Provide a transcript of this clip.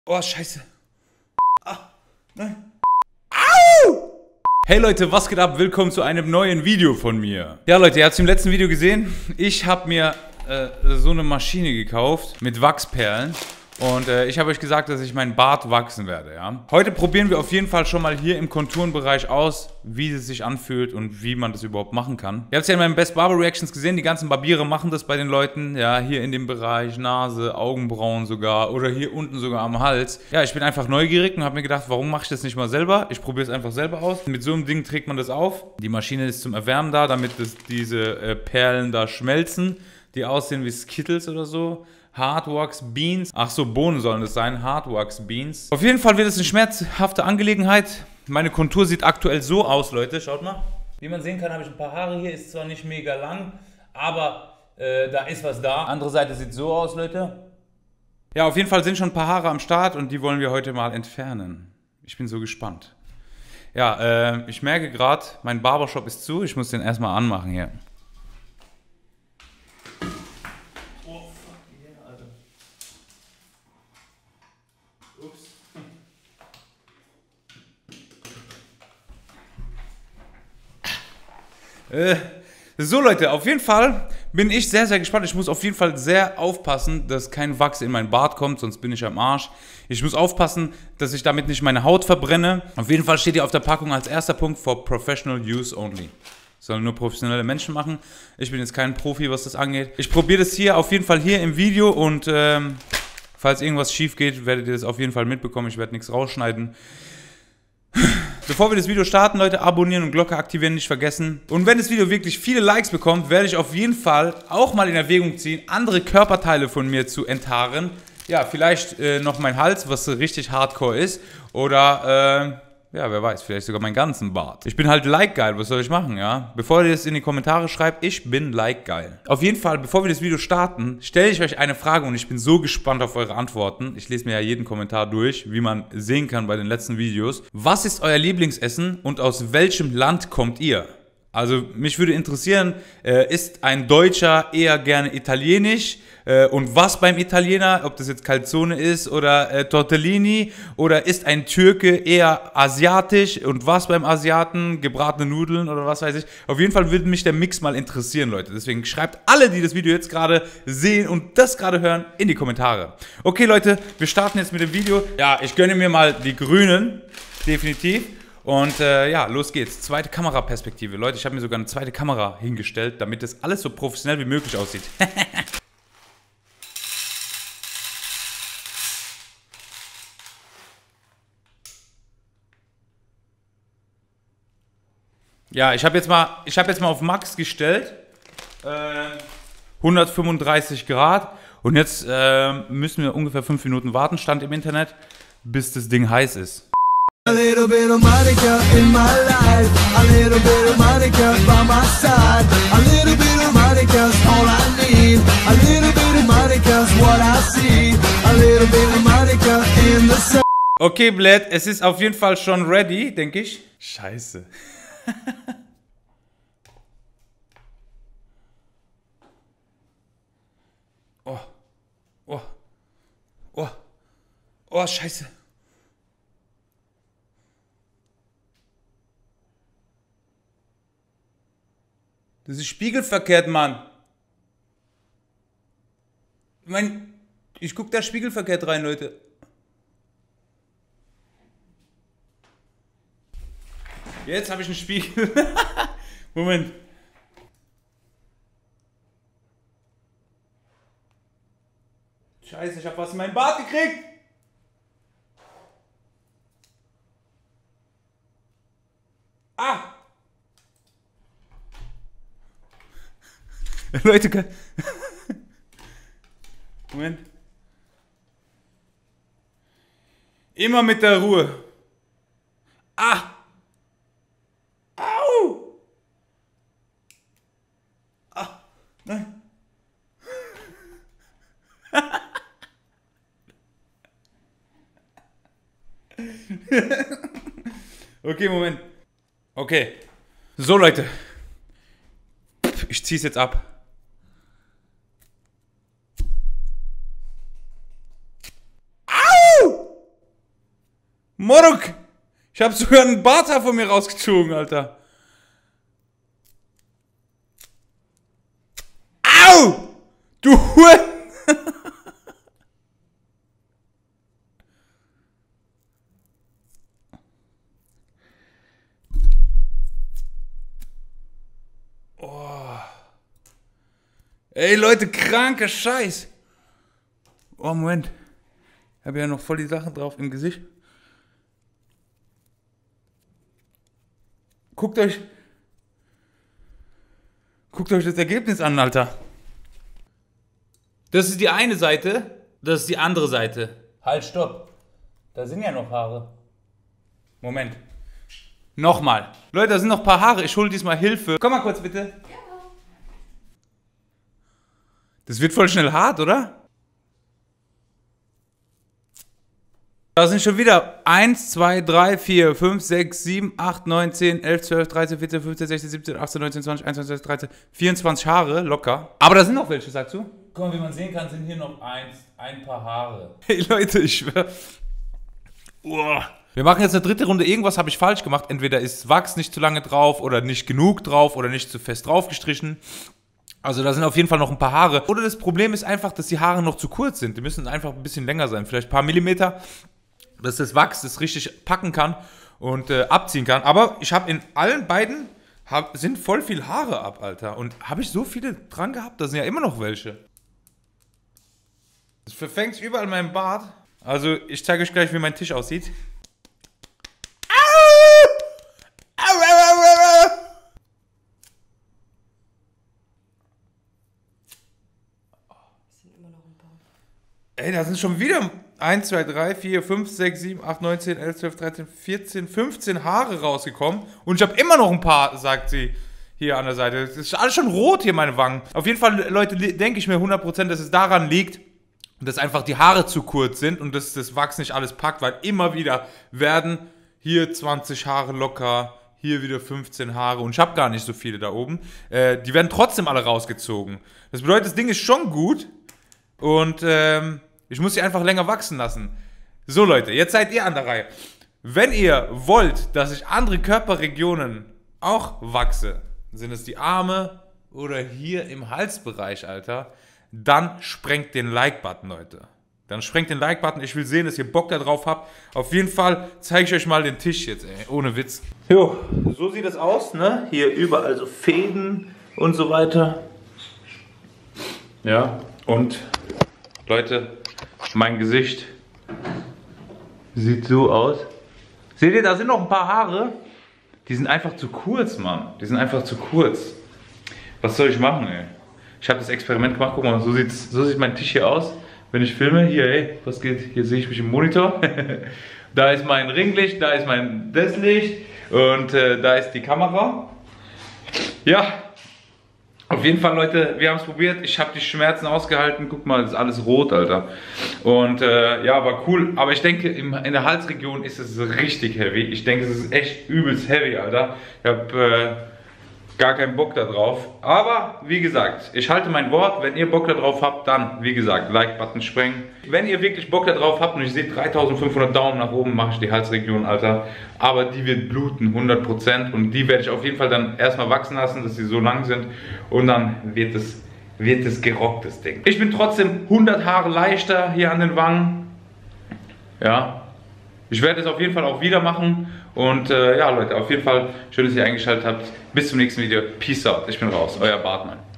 Oh, scheiße. Ah, nein. Au! Hey Leute, was geht ab? Willkommen zu einem neuen Video von mir. Ja Leute, ihr habt es im letzten Video gesehen. Ich habe mir so eine Maschine gekauft mit Wachsperlen. Und ich habe euch gesagt, dass ich meinen Bart wachsen werde, ja. Heute probieren wir auf jeden Fall schon mal hier im Konturenbereich aus, wie es sich anfühlt und wie man das überhaupt machen kann. Ihr habt es ja in meinen Best Barber Reactions gesehen, die ganzen Barbiere machen das bei den Leuten, ja, hier in dem Bereich, Nase, Augenbrauen sogar oder hier unten sogar am Hals. Ja, ich bin einfach neugierig und habe mir gedacht, warum mache ich das nicht mal selber? Ich probiere es einfach selber aus. Mit so einem Ding trägt man das auf. Die Maschine ist zum Erwärmen da, damit diese Perlen da schmelzen, die aussehen wie Skittles oder so. Hardwax Beans. Ach so, Bohnen sollen das sein. Hardwax Beans. Auf jeden Fall wird es eine schmerzhafte Angelegenheit. Meine Kontur sieht aktuell so aus, Leute. Schaut mal. Wie man sehen kann, habe ich ein paar Haare hier. Ist zwar nicht mega lang, aber da ist was da. Andere Seite sieht so aus, Leute. Ja, auf jeden Fall sind schon ein paar Haare am Start und die wollen wir heute mal entfernen. Ich bin so gespannt. Ja, ich merke gerade, mein Barbershop ist zu. Ich muss den erstmal anmachen hier. So Leute, auf jeden Fall bin ich sehr, sehr gespannt. Ich muss auf jeden Fall sehr aufpassen, dass kein Wachs in meinen Bart kommt, sonst bin ich am Arsch. Ich muss aufpassen, dass ich damit nicht meine Haut verbrenne. Auf jeden Fall steht hier auf der Packung als erster Punkt for professional use only. Sollen nur professionelle Menschen machen. Ich bin jetzt kein Profi, was das angeht. Ich probiere das hier auf jeden Fall hier im Video und falls irgendwas schief geht, werdet ihr das auf jeden Fall mitbekommen. Ich werde nichts rausschneiden. Bevor wir das Video starten, Leute, abonnieren und Glocke aktivieren nicht vergessen. Und wenn das Video wirklich viele Likes bekommt, werde ich auf jeden Fall auch mal in Erwägung ziehen, andere Körperteile von mir zu enthaaren. Ja, vielleicht noch mein Hals, was richtig hardcore ist. Oder, ja, wer weiß, vielleicht sogar meinen ganzen Bart. Ich bin halt like-geil, was soll ich machen, ja? Bevor ihr das in die Kommentare schreibt, ich bin like-geil. Auf jeden Fall, bevor wir das Video starten, stelle ich euch eine Frage und ich bin so gespannt auf eure Antworten. Ich lese mir ja jeden Kommentar durch, wie man sehen kann bei den letzten Videos. Was ist euer Lieblingsessen und aus welchem Land kommt ihr? Also, mich würde interessieren, ist ein Deutscher eher gerne italienisch? Und was beim Italiener, ob das jetzt Calzone ist oder Tortellini, oder ist ein Türke eher asiatisch und was beim Asiaten, gebratene Nudeln oder was weiß ich. Auf jeden Fall würde mich der Mix mal interessieren, Leute. Deswegen schreibt alle, die das Video jetzt gerade sehen und das gerade hören, in die Kommentare. Okay, Leute, wir starten jetzt mit dem Video. Ja, ich gönne mir mal die Grünen, definitiv. Und ja, los geht's. Zweite Kameraperspektive. Leute, ich habe mir sogar eine zweite Kamera hingestellt, damit das alles so professionell wie möglich aussieht. Ja, ich habe jetzt mal auf Max gestellt, 135 Grad und jetzt müssen wir ungefähr 5 Minuten warten, stand im Internet, bis das Ding heiß ist. A little bit of Monica in my life, a little bit of Monica by my side, a little bit of Monica's all I need, a little bit of Monica's what I see, a little bit of Monica in the sun. Okay, Bled, es ist auf jeden Fall schon ready, denke ich. Scheiße. Oh. Oh. Oh. Oh, scheiße. Das ist spiegelverkehrt, Mann. Ich guck da spiegelverkehrt rein, Leute. Jetzt habe ich einen Spiegel. Moment. Scheiße, ich habe was in meinen Bart gekriegt. Ah! Leute, Moment. Immer mit der Ruhe. Ah! Au! Ah! Nein! Okay, Moment. Okay. So, Leute. Ich zieh's jetzt ab. Au! Moruk! Ich habe sogar einen Barthaar von mir rausgezogen, Alter. Au! Du Huren! Oh. Ey, Leute, kranker Scheiß. Oh, Moment. Ich habe ja noch voll die Sachen drauf im Gesicht. Guckt euch das Ergebnis an, Alter. Das ist die eine Seite, das ist die andere Seite. Halt, stopp. Da sind ja noch Haare. Moment. Nochmal. Leute, da sind noch ein paar Haare. Ich hole diesmal Hilfe. Komm mal kurz, bitte. Ja. Das wird voll schnell hart, oder? Da sind schon wieder 1, 2, 3, 4, 5, 6, 7, 8, 9, 10, 11, 12, 13, 14, 15, 16, 17, 18, 19, 20, 21, 22, 13, 24 Haare, locker. Aber da sind noch welche, sagst du? Guck mal, wie man sehen kann, sind hier noch ein paar Haare. Hey Leute, ich schwör. Wir machen jetzt eine dritte Runde. Irgendwas habe ich falsch gemacht. Entweder ist Wachs nicht zu lange drauf oder nicht genug drauf oder nicht zu fest drauf gestrichen. Also da sind auf jeden Fall noch ein paar Haare. Oder das Problem ist einfach, dass die Haare noch zu kurz sind. Die müssen einfach ein bisschen länger sein. Vielleicht ein paar Millimeter, dass das Wachs das richtig packen kann und abziehen kann. Aber ich habe in allen beiden, sind voll viel Haare ab, Alter. Und habe ich so viele dran gehabt? Da sind ja immer noch welche. Das verfängt überall in meinem Bart. Also ich zeige euch gleich, wie mein Tisch aussieht. Ey, da sind schon wieder 1, 2, 3, 4, 5, 6, 7, 8, 9, 10, 11, 12, 13, 14, 15 Haare rausgekommen. Und ich habe immer noch ein paar, sagt sie hier an der Seite. Das ist alles schon rot hier, meine Wangen. Auf jeden Fall, Leute, denke ich mir 100%, dass es daran liegt, dass einfach die Haare zu kurz sind und dass das Wachs nicht alles packt, weil immer wieder werden hier 20 Haare locker, hier wieder 15 Haare und ich habe gar nicht so viele da oben. Die werden trotzdem alle rausgezogen. Das bedeutet, das Ding ist schon gut und ich muss sie einfach länger wachsen lassen. So Leute, jetzt seid ihr an der Reihe. Wenn ihr wollt, dass ich andere Körperregionen auch wachse, sind es die Arme oder hier im Halsbereich, Alter, dann sprengt den Like-Button, Leute. Dann sprengt den Like-Button. Ich will sehen, dass ihr Bock da drauf habt. Auf jeden Fall zeige ich euch mal den Tisch jetzt, ey. Ohne Witz. Jo, so sieht es aus, ne? Hier überall so Fäden und so weiter. Ja, und Leute, mein Gesicht sieht so aus. Seht ihr, da sind noch ein paar Haare. Die sind einfach zu kurz, Mann. Die sind einfach zu kurz. Was soll ich machen, ey? Ich habe das Experiment gemacht. Guck mal, so sieht mein Tisch hier aus. Wenn ich filme, hier, ey, was geht? Hier sehe ich mich im Monitor. Da ist mein Ringlicht, da ist mein Licht und da ist die Kamera. Ja, auf jeden Fall, Leute, wir haben es probiert. Ich habe die Schmerzen ausgehalten. Guck mal, das ist alles rot, Alter. Und ja, war cool. Aber ich denke, in der Halsregion ist es richtig heavy. Ich denke, es ist echt übelst heavy, Alter. Ich habe gar keinen Bock da drauf. Aber, wie gesagt, ich halte mein Wort. Wenn ihr Bock da drauf habt, dann, wie gesagt, Like-Button sprengen. Wenn ihr wirklich Bock da drauf habt und ich sehe 3500 Daumen nach oben, mache ich die Halsregion, Alter. Aber die wird bluten, 100%. Und die werde ich auf jeden Fall dann erstmal wachsen lassen, dass sie so lang sind. Und dann wird es gerockt, das Ding. Ich bin trotzdem 100 Haare leichter hier an den Wangen. Ja. Ich werde es auf jeden Fall auch wieder machen. Und ja, Leute, auf jeden Fall schön, dass ihr eingeschaltet habt. Bis zum nächsten Video. Peace out. Ich bin raus. Euer Bartmann.